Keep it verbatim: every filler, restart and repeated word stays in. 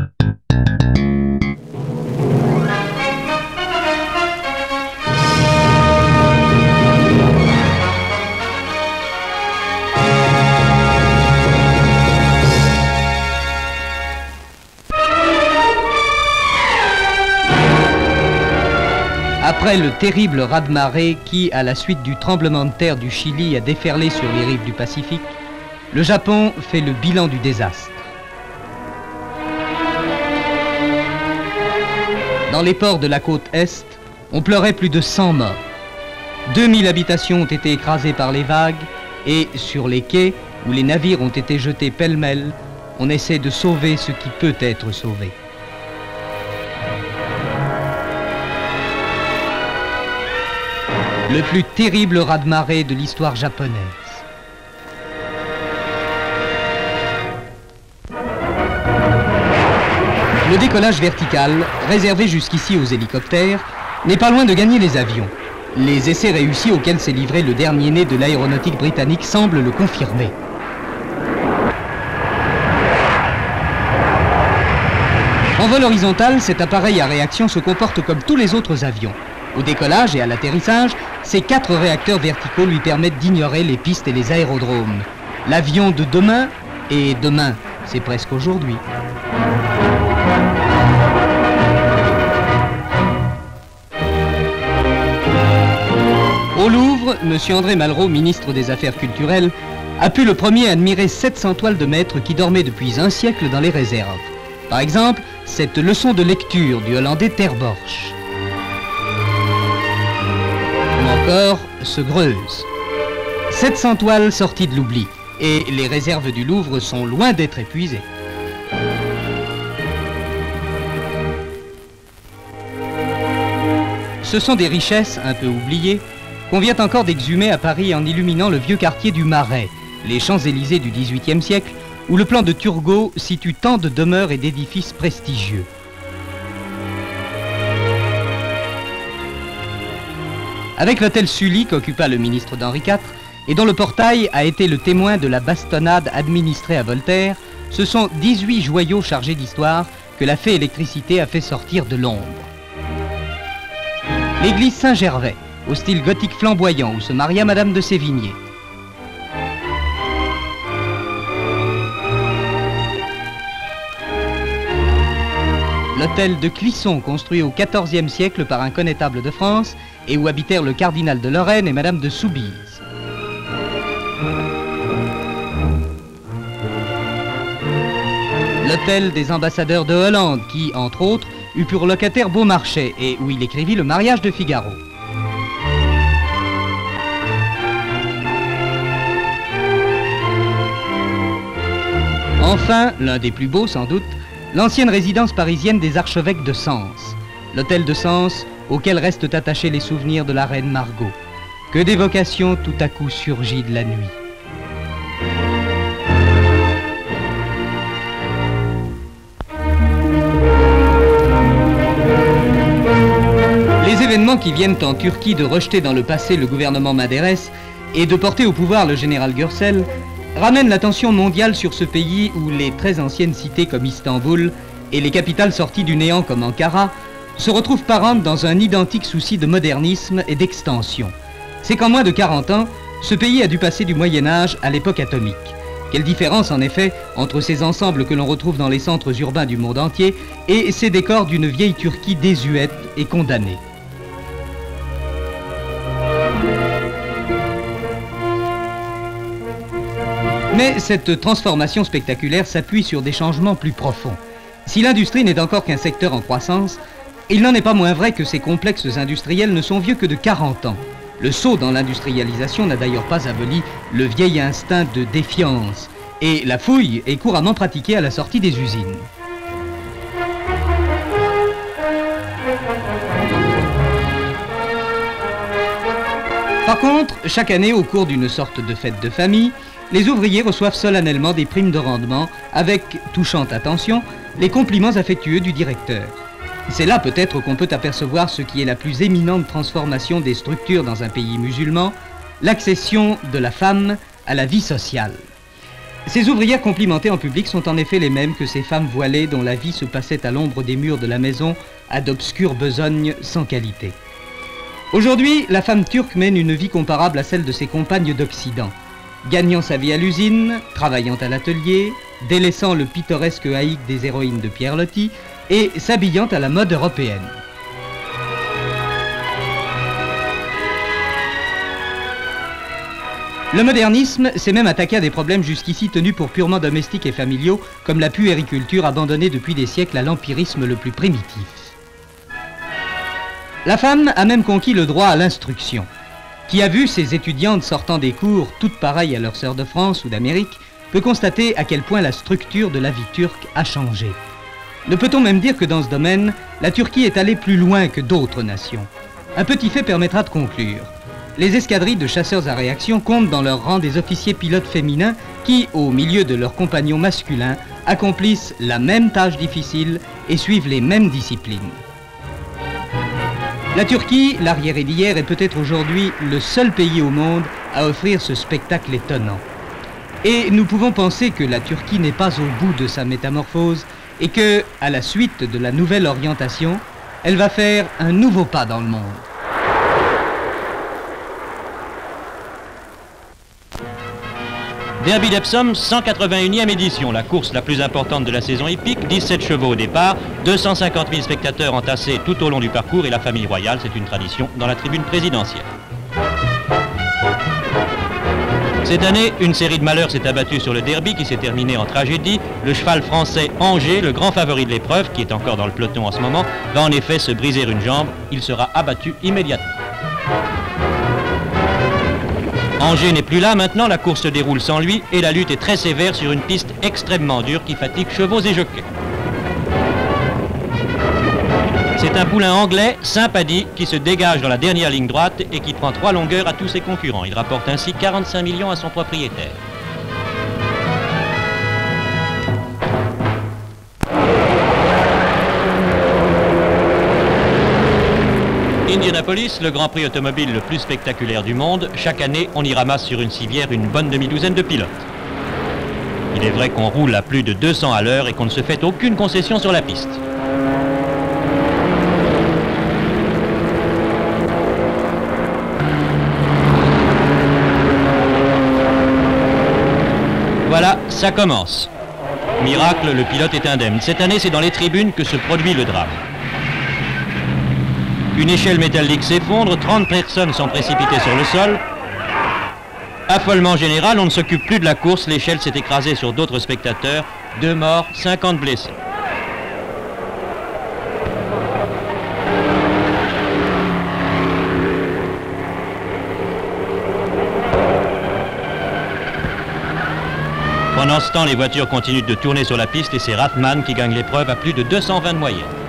Après le terrible raz-de-marée qui, à la suite du tremblement de terre du Chili, a déferlé sur les rives du Pacifique, le Japon fait le bilan du désastre. Dans les ports de la côte Est, on pleurait plus de cent morts. deux mille habitations ont été écrasées par les vagues et sur les quais, où les navires ont été jetés pêle-mêle, on essaie de sauver ce qui peut être sauvé. Le plus terrible raz-de-marée de l'histoire japonaise. Le décollage vertical, réservé jusqu'ici aux hélicoptères, n'est pas loin de gagner les avions. Les essais réussis auxquels s'est livré le dernier né de l'aéronautique britannique semblent le confirmer. En vol horizontal, cet appareil à réaction se comporte comme tous les autres avions. Au décollage et à l'atterrissage, ces quatre réacteurs verticaux lui permettent d'ignorer les pistes et les aérodromes. L'avion de demain, et demain, c'est presque aujourd'hui. Au Louvre, M. André Malraux, ministre des Affaires culturelles, a pu le premier admirer sept cents toiles de maître qui dormaient depuis un siècle dans les réserves. Par exemple, cette leçon de lecture du Hollandais Ter Borch. Encore se Greuze. sept cents toiles sorties de l'oubli, et les réserves du Louvre sont loin d'être épuisées. Ce sont des richesses un peu oubliées qu'on vient encore d'exhumer à Paris en illuminant le vieux quartier du Marais, les Champs-Élysées du dix-huitième siècle, où le plan de Turgot situe tant de demeures et d'édifices prestigieux. Avec l'hôtel Sully qu'occupa le ministre d'Henri quatre, et dont le portail a été le témoin de la bastonnade administrée à Voltaire, ce sont dix-huit joyaux chargés d'histoire que la fée électricité a fait sortir de l'ombre. L'église Saint-Gervais, au style gothique flamboyant où se maria Madame de Sévigné. L'hôtel de Clisson, construit au quatorzième siècle par un connétable de France et où habitèrent le cardinal de Lorraine et Madame de Soubise. L'hôtel des ambassadeurs de Hollande qui, entre autres, eut pour locataire Beaumarchais et où il écrivit Le mariage de Figaro. Enfin, l'un des plus beaux sans doute, l'ancienne résidence parisienne des archevêques de Sens, l'hôtel de Sens auquel restent attachés les souvenirs de la reine Margot. Que d'évocations tout à coup surgies de la nuit. Les événements qui viennent en Turquie de rejeter dans le passé le gouvernement Menderes et de porter au pouvoir le général Gürsel ramènent l'attention mondiale sur ce pays où les très anciennes cités comme Istanbul et les capitales sorties du néant comme Ankara se retrouvent parentes dans un identique souci de modernisme et d'extension. C'est qu'en moins de quarante ans, ce pays a dû passer du Moyen-Âge à l'époque atomique. Quelle différence en effet entre ces ensembles que l'on retrouve dans les centres urbains du monde entier et ces décors d'une vieille Turquie désuète et condamnée. Mais cette transformation spectaculaire s'appuie sur des changements plus profonds. Si l'industrie n'est encore qu'un secteur en croissance, il n'en est pas moins vrai que ces complexes industriels ne sont vieux que de quarante ans. Le saut dans l'industrialisation n'a d'ailleurs pas aboli le vieil instinct de défiance, et la fouille est couramment pratiquée à la sortie des usines. Par contre, chaque année, au cours d'une sorte de fête de famille, les ouvriers reçoivent solennellement des primes de rendement avec, touchante attention, les compliments affectueux du directeur. C'est là peut-être qu'on peut apercevoir ce qui est la plus éminente transformation des structures dans un pays musulman, l'accession de la femme à la vie sociale. Ces ouvrières complimentées en public sont en effet les mêmes que ces femmes voilées dont la vie se passait à l'ombre des murs de la maison à d'obscures besognes sans qualité. Aujourd'hui, la femme turque mène une vie comparable à celle de ses compagnes d'Occident, gagnant sa vie à l'usine, travaillant à l'atelier, délaissant le pittoresque haïk des héroïnes de Pierre Loti et s'habillant à la mode européenne. Le modernisme s'est même attaqué à des problèmes jusqu'ici tenus pour purement domestiques et familiaux, comme la puériculture abandonnée depuis des siècles à l'empirisme le plus primitif. La femme a même conquis le droit à l'instruction. Qui a vu ses étudiantes sortant des cours, toutes pareilles à leurs sœurs de France ou d'Amérique, peut constater à quel point la structure de la vie turque a changé. Ne peut-on même dire que dans ce domaine, la Turquie est allée plus loin que d'autres nations? Un petit fait permettra de conclure. Les escadrilles de chasseurs à réaction comptent dans leur rang des officiers pilotes féminins qui, au milieu de leurs compagnons masculins, accomplissent la même tâche difficile et suivent les mêmes disciplines. La Turquie, l'arriéré d'hier, est peut-être aujourd'hui le seul pays au monde à offrir ce spectacle étonnant. Et nous pouvons penser que la Turquie n'est pas au bout de sa métamorphose et que, à la suite de la nouvelle orientation, elle va faire un nouveau pas dans le monde. Derby d'Epsom, cent quatre-vingt-unième édition, la course la plus importante de la saison hippique, dix-sept chevaux au départ, deux cent cinquante mille spectateurs entassés tout au long du parcours et la famille royale, c'est une tradition dans la tribune présidentielle. Cette année, une série de malheurs s'est abattue sur le Derby qui s'est terminé en tragédie. Le cheval français Angers, le grand favori de l'épreuve, qui est encore dans le peloton en ce moment, va en effet se briser une jambe. Il sera abattu immédiatement. Angers n'est plus là maintenant, la course se déroule sans lui et la lutte est très sévère sur une piste extrêmement dure qui fatigue chevaux et jockeys. C'est un poulain anglais, Saint-Paddy, qui se dégage dans la dernière ligne droite et qui prend trois longueurs à tous ses concurrents. Il rapporte ainsi quarante-cinq millions à son propriétaire. Indianapolis, le Grand Prix automobile le plus spectaculaire du monde, chaque année on y ramasse sur une civière une bonne demi-douzaine de pilotes. Il est vrai qu'on roule à plus de deux cents à l'heure et qu'on ne se fait aucune concession sur la piste. Voilà, ça commence. Miracle, le pilote est indemne. Cette année, c'est dans les tribunes que se produit le drame. Une échelle métallique s'effondre, trente personnes sont précipitées sur le sol. Affolement général, on ne s'occupe plus de la course, l'échelle s'est écrasée sur d'autres spectateurs. Deux morts, cinquante blessés. Pendant ce temps, les voitures continuent de tourner sur la piste et c'est Rathmann qui gagne l'épreuve à plus de deux cent vingt de moyenne.